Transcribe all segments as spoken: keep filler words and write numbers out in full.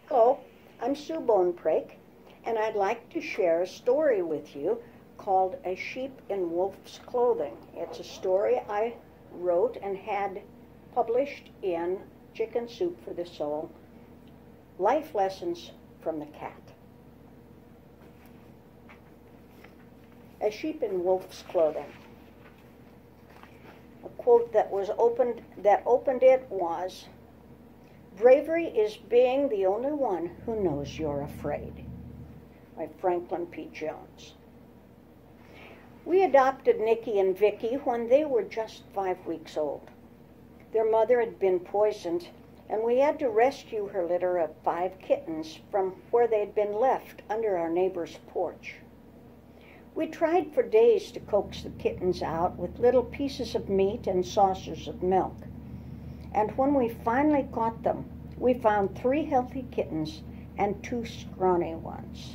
Hello, I'm Sue Boneprake, and I'd like to share a story with you called A Sheep in Wolf's Clothing. It's a story I wrote and had published in Chicken Soup for the Soul, Life Lessons from the Cat. A Sheep in Wolf's Clothing. A quote that was opened that opened it was, "Bravery is being the only one who knows you're afraid," by Franklin P. Jones. We adopted Nicky and Vicky when they were just five weeks old. Their mother had been poisoned, and we had to rescue her litter of five kittens from where they'd been left under our neighbor's porch. We tried for days to coax the kittens out with little pieces of meat and saucers of milk. And when we finally caught them, we found three healthy kittens and two scrawny ones,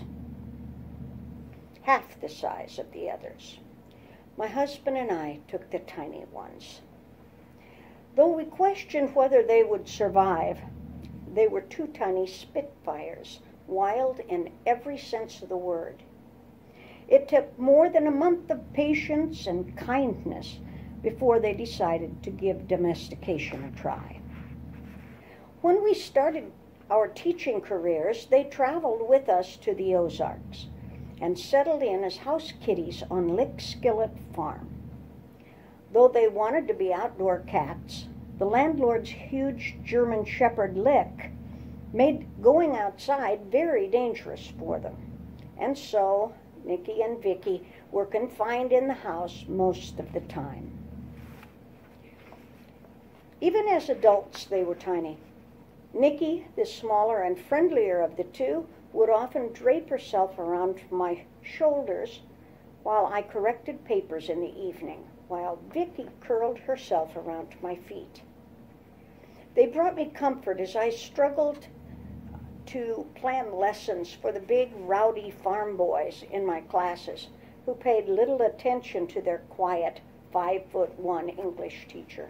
half the size of the others. My husband and I took the tiny ones. Though we questioned whether they would survive, they were two tiny spitfires, wild in every sense of the word. It took more than a month of patience and kindness before they decided to give domestication a try. When we started our teaching careers, they traveled with us to the Ozarks and settled in as house kitties on Lick Skillet Farm. Though they wanted to be outdoor cats, the landlord's huge German Shepherd Lick made going outside very dangerous for them. And so Nicky and Vicky were confined in the house most of the time. Even as adults, they were tiny. Nicky, the smaller and friendlier of the two, would often drape herself around my shoulders while I corrected papers in the evening, while Vicky curled herself around my feet. They brought me comfort as I struggled to plan lessons for the big, rowdy farm boys in my classes who paid little attention to their quiet, five-foot-one English teacher.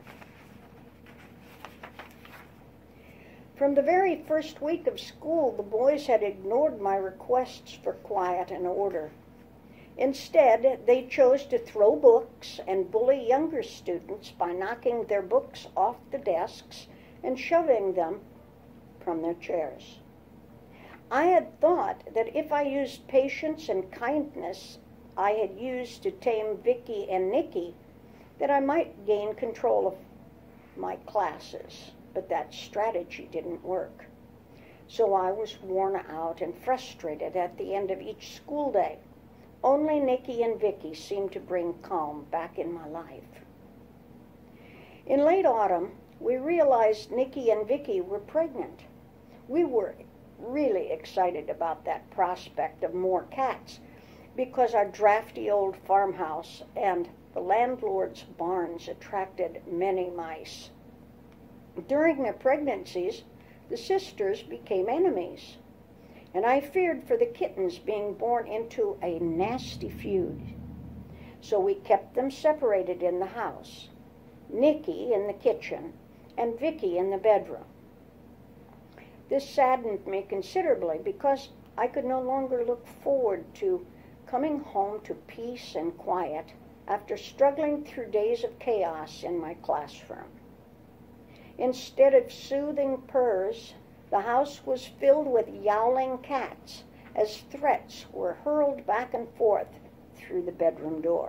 From the very first week of school, the boys had ignored my requests for quiet and order. Instead, they chose to throw books and bully younger students by knocking their books off the desks and shoving them from their chairs. I had thought that if I used patience and kindness I had used to tame Vicky and Nicky, that I might gain control of my classes. But that strategy didn't work. So I was worn out and frustrated at the end of each school day. Only Nicky and Vicky seemed to bring calm back in my life. In late autumn, we realized Nicky and Vicky were pregnant. We were really excited about that prospect of more cats because our drafty old farmhouse and the landlord's barns attracted many mice. During their pregnancies, the sisters became enemies, and I feared for the kittens being born into a nasty feud. So we kept them separated in the house, Nicky in the kitchen and Vicky in the bedroom. This saddened me considerably because I could no longer look forward to coming home to peace and quiet after struggling through days of chaos in my classroom. Instead of soothing purrs, the house was filled with yowling cats as threats were hurled back and forth through the bedroom door.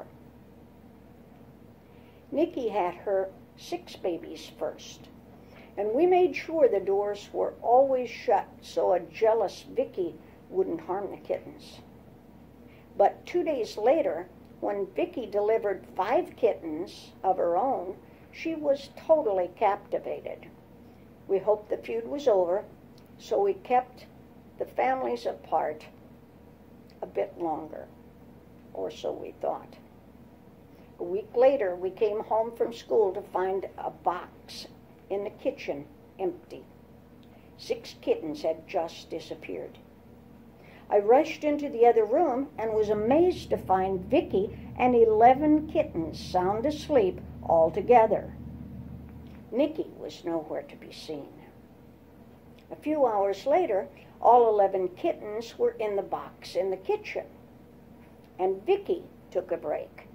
Nicky had her six babies first, and we made sure the doors were always shut so a jealous Vicky wouldn't harm the kittens. But two days later, when Vicky delivered five kittens of her own, she was totally captivated. We hoped the feud was over, so we kept the families apart a bit longer, or so we thought. A week later, we came home from school to find a box in the kitchen empty. Six kittens had just disappeared. I rushed into the other room and was amazed to find Vicky and eleven kittens sound asleep all together. Nicky was nowhere to be seen. A few hours later, All eleven kittens were in the box in the kitchen, and Vicky took a break.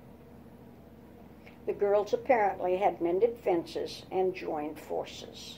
The girls apparently had mended fences and joined forces.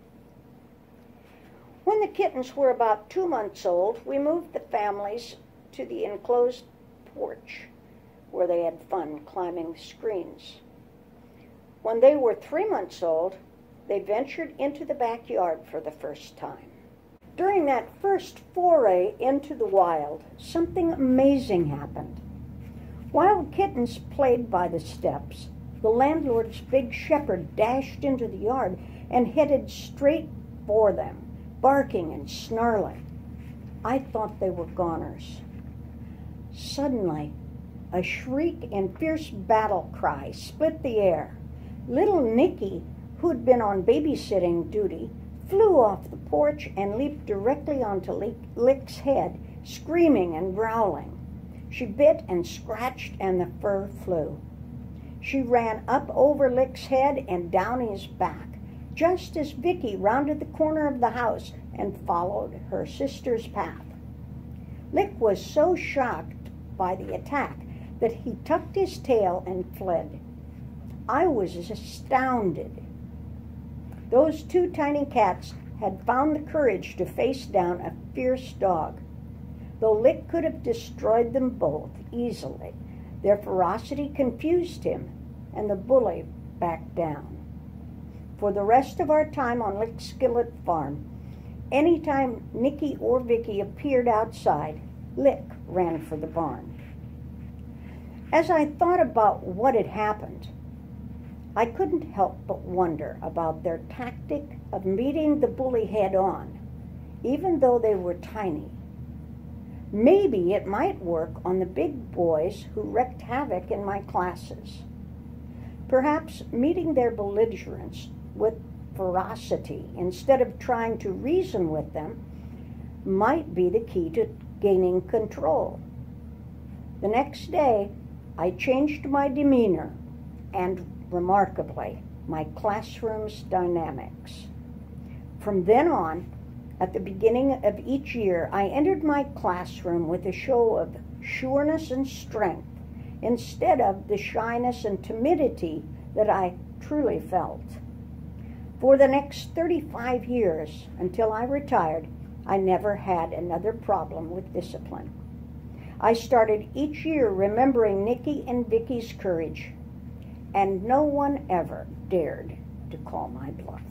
When the kittens were about two months old, we moved the families to the enclosed porch where they had fun climbing the screens. When they were three months old, they ventured into the backyard for the first time. During that first foray into the wild, something amazing happened. Wild kittens played by the steps. The landlord's big shepherd dashed into the yard and headed straight for them, barking and snarling. I thought they were goners. Suddenly, a shriek and fierce battle cry split the air. Little Nicky, who'd been on babysitting duty, flew off the porch and leaped directly onto Lick's head, screaming and growling. She bit and scratched, and the fur flew. She ran up over Lick's head and down his back, just as Vicky rounded the corner of the house and followed her sister's path. Lick was so shocked by the attack that he tucked his tail and fled. I was astounded. Those two tiny cats had found the courage to face down a fierce dog. Though Lick could have destroyed them both easily, their ferocity confused him, and the bully backed down. For the rest of our time on Lick Skillet Farm, anytime Nicky or Vicky appeared outside, Lick ran for the barn. As I thought about what had happened, I couldn't help but wonder about their tactic of meeting the bully head on, even though they were tiny. Maybe it might work on the big boys who wreaked havoc in my classes. Perhaps meeting their belligerents with ferocity instead of trying to reason with them might be the key to gaining control. The next day, I changed my demeanor and, remarkably, my classroom's dynamics. From then on, at the beginning of each year, I entered my classroom with a show of sureness and strength instead of the shyness and timidity that I truly felt. For the next thirty-five years, until I retired, I never had another problem with discipline. I started each year remembering Nicky and Vicky's courage, and no one ever dared to call my bluff.